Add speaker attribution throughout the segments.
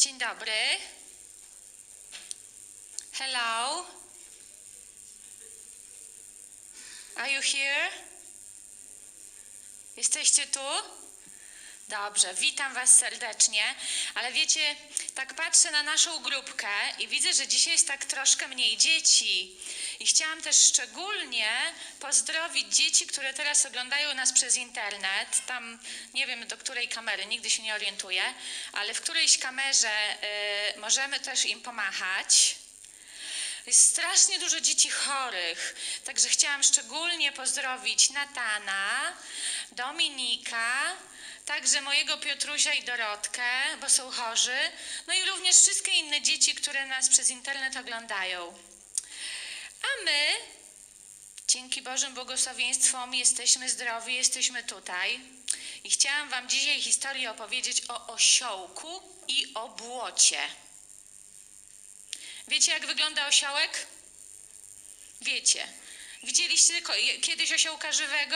Speaker 1: Dzień dobry. Hello. Are you here? Jesteście tu? Dobrze, witam Was serdecznie, ale wiecie, tak patrzę na naszą grupkę i widzę, że dzisiaj jest tak troszkę mniej dzieci. I chciałam też szczególnie pozdrowić dzieci, które teraz oglądają nas przez internet. Tam nie wiem do której kamery, nigdy się nie orientuję, ale w którejś kamerze możemy też im pomachać. Jest strasznie dużo dzieci chorych, także chciałam szczególnie pozdrowić Natana, Dominika, także mojego Piotrusia i Dorotkę, bo są chorzy, no i również wszystkie inne dzieci, które nas przez internet oglądają. A my, dzięki Bożym błogosławieństwom, jesteśmy zdrowi, jesteśmy tutaj. I chciałam Wam dzisiaj historię opowiedzieć o osiołku i o błocie. Wiecie, jak wygląda osiołek? Wiecie. Widzieliście kiedyś osiołka żywego?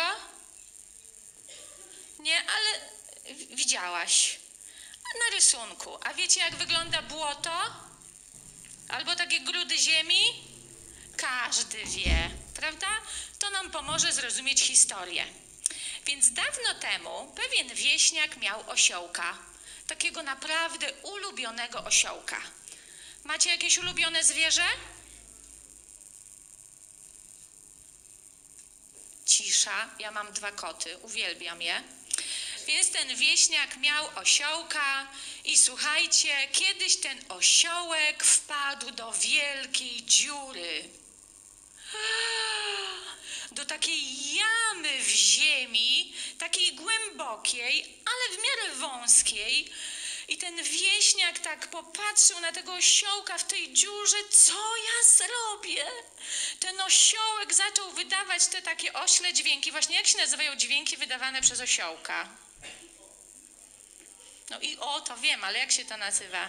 Speaker 1: Nie, ale widziałaś. Na rysunku. A wiecie, jak wygląda błoto? Albo takie grudy ziemi? Każdy wie, prawda? To nam pomoże zrozumieć historię. Więc dawno temu pewien wieśniak miał osiołka. Takiego naprawdę ulubionego osiołka. Macie jakieś ulubione zwierzę? Cisza. Ja mam 2 koty, uwielbiam je. Więc ten wieśniak miał osiołka i słuchajcie, kiedyś ten osiołek wpadł do wielkiej dziury. Do takiej jamy w ziemi, takiej głębokiej, ale w miarę wąskiej. I ten wieśniak tak popatrzył na tego osiołka w tej dziurze, co ja zrobię? Ten osiołek zaczął wydawać te takie ośle dźwięki. Właśnie jak się nazywają dźwięki wydawane przez osiołka? No i to wiem, ale jak się to nazywa?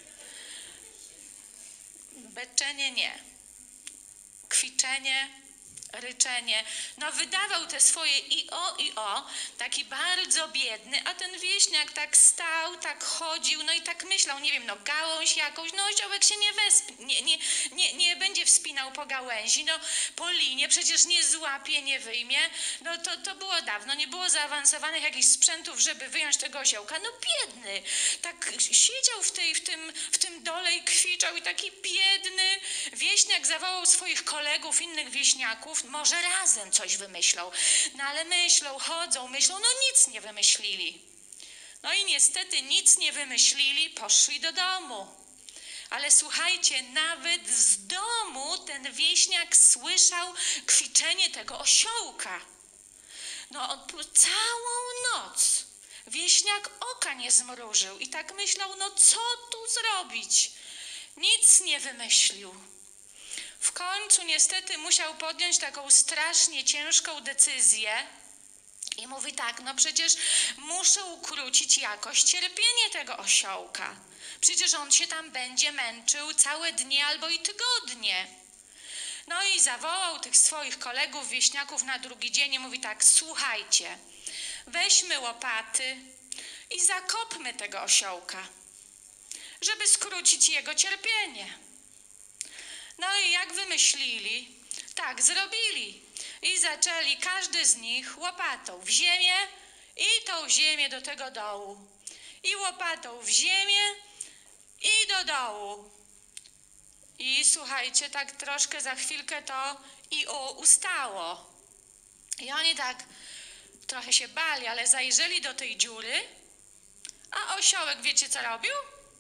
Speaker 1: Beczenie nie. Kwiczenie, ryczenie. No wydawał te swoje i o, taki bardzo biedny, a ten wieśniak tak stał, tak chodził, no i tak myślał, nie wiem, no gałąź jakąś, no osiołek się nie będzie wspinał po gałęzi, no po linie, przecież nie złapie, nie wyjmie, no to było dawno, nie było zaawansowanych jakichś sprzętów, żeby wyjąć tego osiołka, no biedny, tak siedział w tym dole i kwiczał i taki biedny wieśniak zawołał swoich kolegów, innych wieśniaków, może razem coś wymyślą. No ale myślą, chodzą, myślą, no nic nie wymyślili. No i niestety nic nie wymyślili, poszli do domu. Ale słuchajcie, nawet z domu ten wieśniak słyszał kwiczenie tego osiołka. No całą noc wieśniak oka nie zmrużył i tak myślał, no co tu zrobić? Nic nie wymyślił. W końcu niestety musiał podjąć taką strasznie ciężką decyzję i mówi tak, no przecież muszę ukrócić jakoś cierpienie tego osiołka. Przecież on się tam będzie męczył całe dnie albo i tygodnie. No i zawołał tych swoich kolegów, wieśniaków na drugi dzień i mówi tak, słuchajcie, weźmy łopaty i zakopmy tego osiołka, żeby skrócić jego cierpienie. No i jak wymyślili, tak zrobili. I zaczęli każdy z nich łopatą w ziemię i tą ziemię do tego dołu. I łopatą w ziemię i do dołu. I słuchajcie, tak troszkę za chwilkę to ustało. I oni tak trochę się bali, ale zajrzeli do tej dziury, a osiołek wiecie co robił?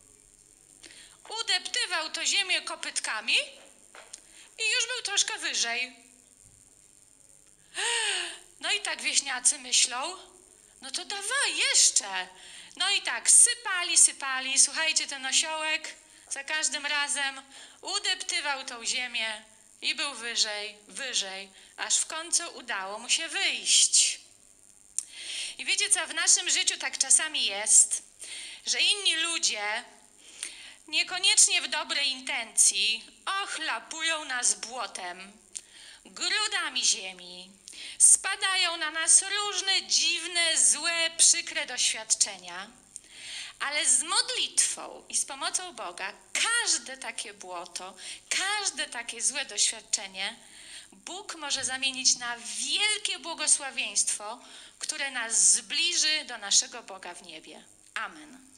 Speaker 1: Udeptywał to ziemię kopytkami i już był troszkę wyżej. No i tak wieśniacy myślą, no to dawaj jeszcze. No i tak sypali. Słuchajcie, ten osiołek za każdym razem udeptywał tą ziemię i był wyżej, aż w końcu udało mu się wyjść. I wiecie co, w naszym życiu tak czasami jest, że inni ludzie niekoniecznie w dobrej intencji ochlapują nas błotem, grudami ziemi. Spadają na nas różne dziwne, złe, przykre doświadczenia. Ale z modlitwą i z pomocą Boga każde takie błoto, każde takie złe doświadczenie Bóg może zamienić na wielkie błogosławieństwo, które nas zbliży do naszego Boga w niebie. Amen.